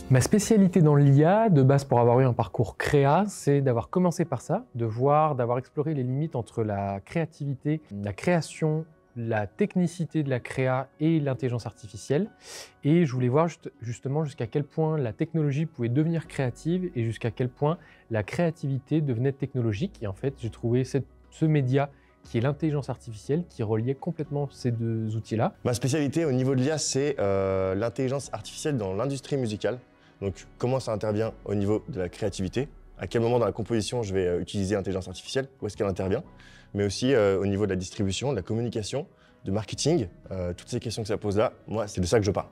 Ma spécialité dans l'IA, de base pour avoir eu un parcours créa, c'est d'avoir commencé par ça, d'avoir exploré les limites entre la créativité, la création, la technicité de la créa et l'intelligence artificielle. Et je voulais voir justement jusqu'à quel point la technologie pouvait devenir créative et jusqu'à quel point la créativité devenait technologique. Et en fait, j'ai trouvé ce média qui est l'intelligence artificielle, qui reliait complètement ces deux outils-là. Ma spécialité au niveau de l'IA, c'est l'intelligence artificielle dans l'industrie musicale. Donc comment ça intervient au niveau de la créativité, à quel moment dans la composition je vais utiliser l'intelligence artificielle, où est-ce qu'elle intervient, mais aussi au niveau de la distribution, de la communication, de marketing, toutes ces questions que ça pose là, moi c'est de ça que je parle.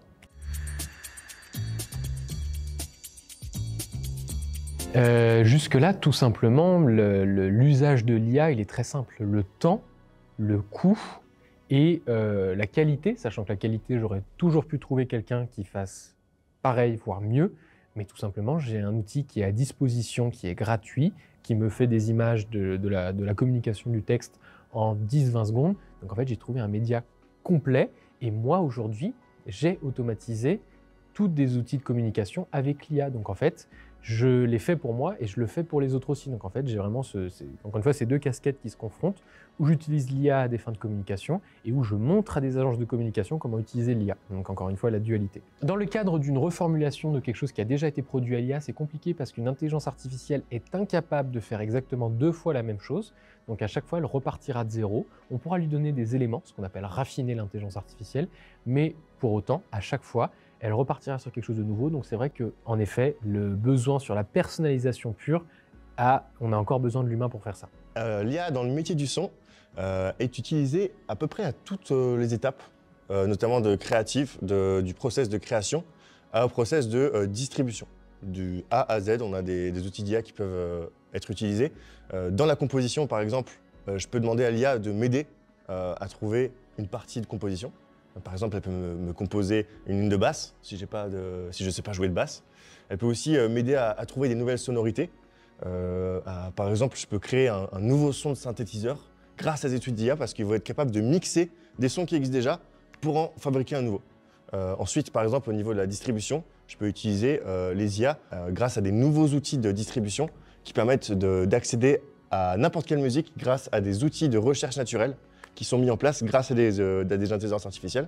Jusque-là, tout simplement, l'usage de l'IA, il est très simple. Le temps, le coût et la qualité, sachant que la qualité, j'aurais toujours pu trouver quelqu'un qui fasse pareil, voire mieux, mais tout simplement, j'ai un outil qui est à disposition, qui est gratuit, qui me fait des images de la communication du texte en 10-20 secondes. Donc en fait, j'ai trouvé un média complet et moi, aujourd'hui, j'ai automatisé tous des outils de communication avec l'IA. Donc en fait, je l'ai fait pour moi et je le fais pour les autres aussi. Donc en fait, j'ai vraiment encore une fois ces deux casquettes qui se confrontent, où j'utilise l'IA à des fins de communication et où je montre à des agences de communication comment utiliser l'IA. Donc encore une fois, la dualité. Dans le cadre d'une reformulation de quelque chose qui a déjà été produit à l'IA, c'est compliqué parce qu'une intelligence artificielle est incapable de faire exactement 2 fois la même chose. Donc à chaque fois, elle repartira de zéro. On pourra lui donner des éléments, ce qu'on appelle raffiner l'intelligence artificielle, mais pour autant, à chaque fois, elle repartira sur quelque chose de nouveau. Donc c'est vrai qu'en effet, le besoin sur la personnalisation pure, on a encore besoin de l'humain pour faire ça. L'IA dans le métier du son est utilisée à peu près à toutes les étapes, notamment de créatif, du process de création au process de distribution. Du A à Z, on a des outils d'IA qui peuvent être utilisés. Dans la composition, par exemple, je peux demander à l'IA de m'aider à trouver une partie de composition. Par exemple, elle peut me composer une ligne de basse si je ne sais pas jouer de basse. Elle peut aussi m'aider à trouver des nouvelles sonorités. Par exemple, je peux créer un nouveau son de synthétiseur grâce à des études d'IA parce qu'ils vont être capables de mixer des sons qui existent déjà pour en fabriquer un nouveau. Ensuite, par exemple, au niveau de la distribution, je peux utiliser les IA grâce à des nouveaux outils de distribution qui permettent d'accéder à n'importe quelle musique grâce à des outils de recherche naturelle qui sont mis en place grâce à des intelligences artificielles.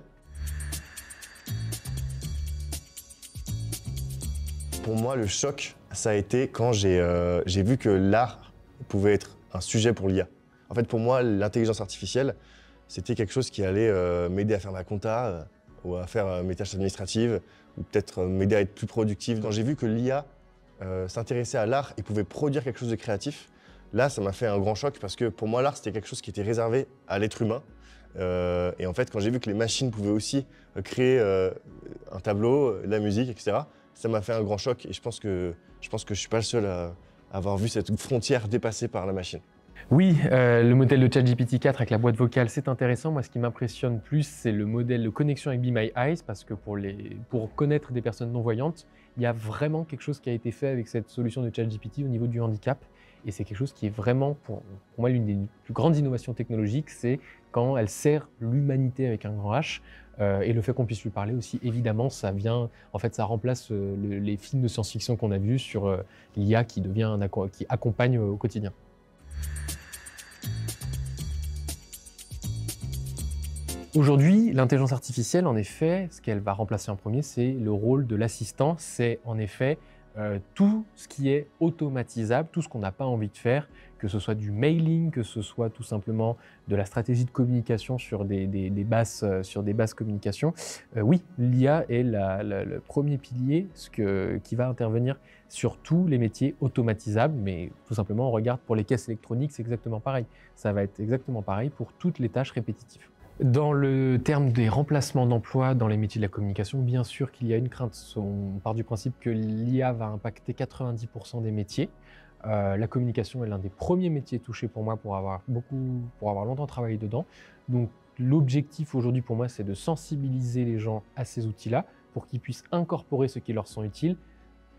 Pour moi, le choc, ça a été quand j'ai vu que l'art pouvait être un sujet pour l'IA. En fait, pour moi, l'intelligence artificielle, c'était quelque chose qui allait m'aider à faire ma compta ou à faire mes tâches administratives ou peut-être m'aider à être plus productif. Quand j'ai vu que l'IA s'intéressait à l'art et pouvait produire quelque chose de créatif, là, ça m'a fait un grand choc parce que pour moi, l'art, c'était quelque chose qui était réservé à l'être humain. Et en fait, quand j'ai vu que les machines pouvaient aussi créer un tableau, de la musique, etc., ça m'a fait un grand choc et je pense que je suis pas le seul à avoir vu cette frontière dépassée par la machine. Oui, le modèle de ChatGPT 4 avec la boîte vocale, c'est intéressant. Moi, ce qui m'impressionne plus, c'est le modèle de connexion avec Be My Eyes, parce que pour connaître des personnes non-voyantes, il y a vraiment quelque chose qui a été fait avec cette solution de ChatGPT au niveau du handicap. Et c'est quelque chose qui est vraiment, pour moi, l'une des plus grandes innovations technologiques, c'est quand elle sert l'humanité avec un grand H. Et le fait qu'on puisse lui parler aussi, évidemment, ça remplace les films de science-fiction qu'on a vus sur l'IA qui accompagne au quotidien. Aujourd'hui, l'intelligence artificielle, en effet, ce qu'elle va remplacer en premier, c'est le rôle de l'assistant. C'est en effet tout ce qui est automatisable, tout ce qu'on n'a pas envie de faire, que ce soit du mailing, que ce soit tout simplement de la stratégie de communication sur des basses communications. Oui, l'IA est le premier pilier qui va intervenir sur tous les métiers automatisables, mais tout simplement, on regarde pour les caisses électroniques, c'est exactement pareil. Ça va être exactement pareil pour toutes les tâches répétitives. Dans le terme des remplacements d'emplois dans les métiers de la communication, bien sûr qu'il y a une crainte. On part du principe que l'IA va impacter 90% des métiers. La communication est l'un des premiers métiers touchés pour moi pour avoir longtemps travaillé dedans. Donc l'objectif aujourd'hui pour moi, c'est de sensibiliser les gens à ces outils-là pour qu'ils puissent incorporer ce qui leur sont utiles,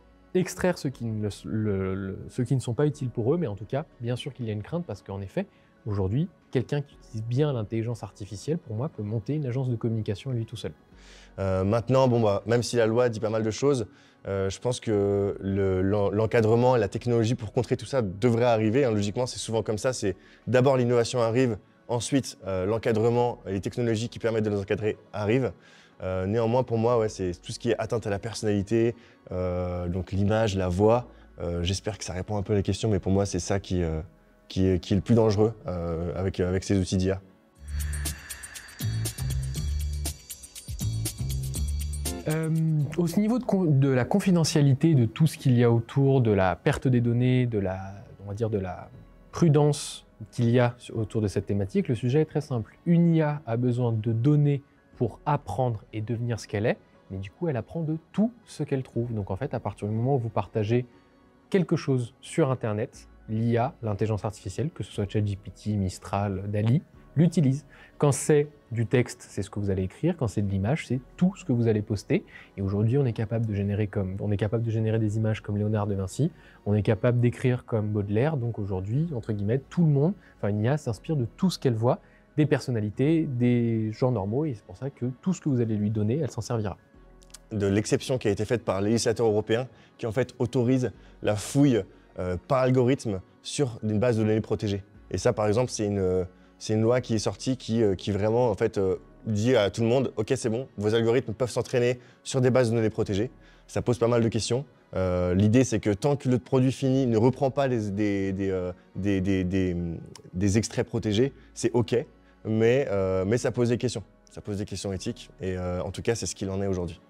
extraire ceux qui ne sont pas utiles pour eux, mais en tout cas, bien sûr qu'il y a une crainte parce qu'en effet, Aujourd'hui, quelqu'un qui utilise bien l'intelligence artificielle, pour moi, peut monter une agence de communication à lui tout seul. Maintenant, bon, même si la loi dit pas mal de choses, je pense que l'encadrement et la technologie pour contrer tout ça devrait arriver. Hein. Logiquement, c'est souvent comme ça. C'est d'abord l'innovation arrive, ensuite l'encadrement et les technologies qui permettent de les encadrer arrivent. Néanmoins, pour moi, ouais, c'est tout ce qui est atteinte à la personnalité, donc l'image, la voix. J'espère que ça répond un peu à la question, mais pour moi, c'est ça qui est le plus dangereux avec ces outils d'IA. Au niveau de la confidentialité de tout ce qu'il y a autour, de la perte des données, on va dire de la prudence qu'il y a autour de cette thématique, le sujet est très simple. Une IA a besoin de données pour apprendre et devenir ce qu'elle est, mais du coup, elle apprend de tout ce qu'elle trouve. Donc en fait, à partir du moment où vous partagez quelque chose sur Internet, l'IA, l'intelligence artificielle, que ce soit ChatGPT, Mistral, DALL-E, l'utilise. Quand c'est du texte, c'est ce que vous allez écrire. Quand c'est de l'image, c'est tout ce que vous allez poster. Et aujourd'hui, on est capable de générer des images comme Léonard de Vinci. On est capable d'écrire comme Baudelaire. Donc aujourd'hui, entre guillemets, tout le monde, une IA s'inspire de tout ce qu'elle voit, des personnalités, des gens normaux. Et c'est pour ça que tout ce que vous allez lui donner, elle s'en servira. De l'exception qui a été faite par les législateurs européens, qui en fait autorise la fouille par algorithme sur une base de données protégée. Et ça, par exemple, c'est une loi qui est sortie qui vraiment en fait, dit à tout le monde « Ok, c'est bon, vos algorithmes peuvent s'entraîner sur des bases de données protégées ». Ça pose pas mal de questions. L'idée, c'est que tant que le produit fini ne reprend pas des extraits protégés, c'est OK, mais ça pose des questions. Ça pose des questions éthiques et en tout cas, c'est ce qu'il en est aujourd'hui.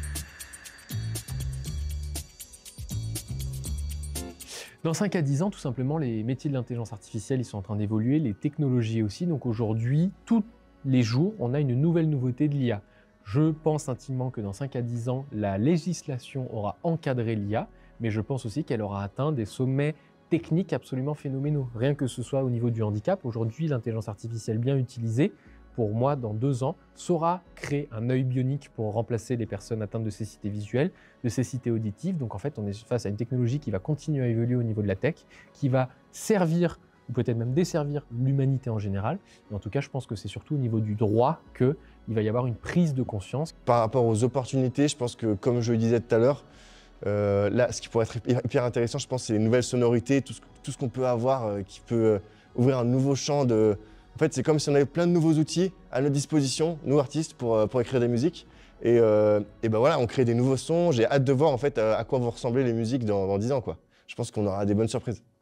Dans 5 à 10 ans, tout simplement, les métiers de l'intelligence artificielle, ils sont en train d'évoluer, les technologies aussi. Donc aujourd'hui, tous les jours, on a une nouvelle nouveauté de l'IA. Je pense intimement que dans 5 à 10 ans, la législation aura encadré l'IA, mais je pense aussi qu'elle aura atteint des sommets techniques absolument phénoménaux. Rien que ce soit au niveau du handicap, aujourd'hui, l'intelligence artificielle bien utilisée, pour moi, dans 2 ans, saura créer un œil bionique pour remplacer les personnes atteintes de cécité visuelle, de cécité auditive. Donc en fait, on est face à une technologie qui va continuer à évoluer au niveau de la tech, qui va servir, ou peut-être même desservir l'humanité en général. Mais en tout cas, je pense que c'est surtout au niveau du droit qu'il va y avoir une prise de conscience. Par rapport aux opportunités, je pense que, comme je le disais tout à l'heure, là, ce qui pourrait être hyper intéressant, je pense, c'est les nouvelles sonorités, tout ce qu'on peut avoir qui peut ouvrir un nouveau champ de... En fait, c'est comme si on avait plein de nouveaux outils à notre disposition, nous artistes, pour écrire des musiques. Et ben voilà, on crée des nouveaux sons. J'ai hâte de voir en fait à quoi vont ressembler les musiques dans 10 ans, quoi. Je pense qu'on aura des bonnes surprises.